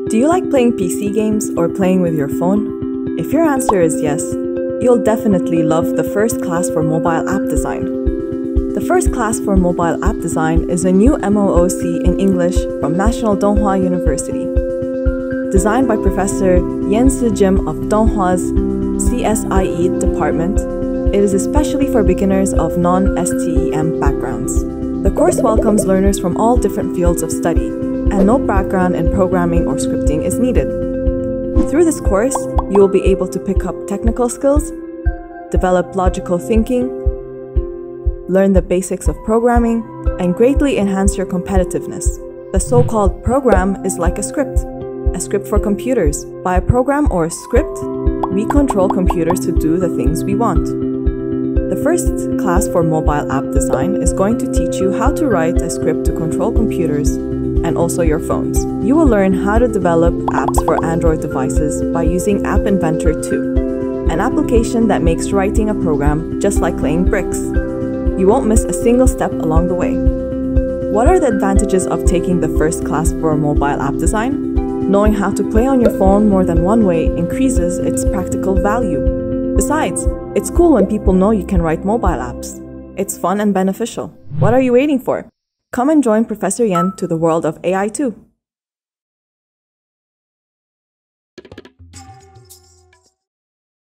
Do you like playing PC games or playing with your phone? If your answer is yes, you'll definitely love the first class for mobile app design. The first class for mobile app design is a new MOOC in English from National Donghua University. Designed by Professor Yen-Su Jim of Donghwa's CSIE department, it is especially for beginners of non-STEM backgrounds. The course welcomes learners from all different fields of study, and no background in programming or scripting is needed. Through this course, you will be able to pick up technical skills, develop logical thinking, learn the basics of programming, and greatly enhance your competitiveness. The so-called program is like a script for computers. By a program or a script, we control computers to do the things we want. The first class for mobile app design is going to teach you how to write a script to control computers and also your phones. You will learn how to develop apps for Android devices by using App Inventor 2, an application that makes writing a program just like laying bricks. You won't miss a single step along the way. What are the advantages of taking the first class for mobile app design? Knowing how to play on your phone more than one way increases its practical value. Besides, it's cool when people know you can write mobile apps. It's fun and beneficial. What are you waiting for? Come and join Professor Yen to the world of AI too.